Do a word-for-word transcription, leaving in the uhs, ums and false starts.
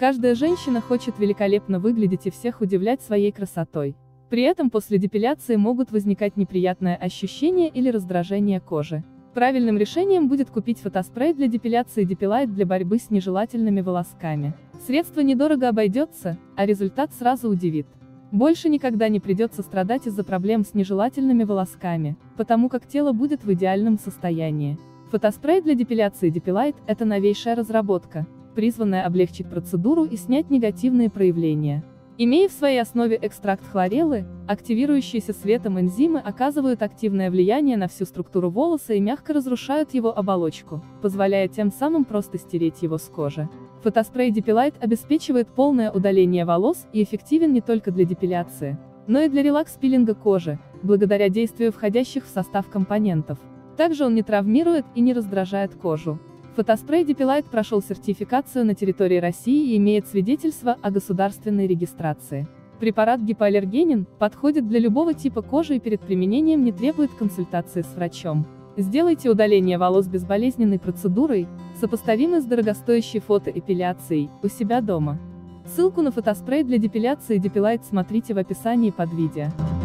Каждая женщина хочет великолепно выглядеть и всех удивлять своей красотой. При этом после депиляции могут возникать неприятные ощущения или раздражение кожи. Правильным решением будет купить фотоспрей для депиляции Depilite для борьбы с нежелательными волосками. Средство недорого обойдется, а результат сразу удивит. Больше никогда не придется страдать из-за проблем с нежелательными волосками, потому как тело будет в идеальном состоянии. Фотоспрей для депиляции Depilite – это новейшая разработка, призванная облегчить процедуру и снять негативные проявления. Имея в своей основе экстракт хлореллы, активирующиеся светом энзимы оказывают активное влияние на всю структуру волоса и мягко разрушают его оболочку, позволяя тем самым просто стереть его с кожи. Фотоспрей Depilite обеспечивает полное удаление волос и эффективен не только для депиляции, но и для релакс-пилинга кожи, благодаря действию входящих в состав компонентов. Также он не травмирует и не раздражает кожу. Фотоспрей Depilite прошел сертификацию на территории России и имеет свидетельство о государственной регистрации. Препарат гипоаллергенен, подходит для любого типа кожи и перед применением не требует консультации с врачом. Сделайте удаление волос безболезненной процедурой, сопоставимой с дорогостоящей фотоэпиляцией, у себя дома. Ссылку на фотоспрей для депиляции Depilite смотрите в описании под видео.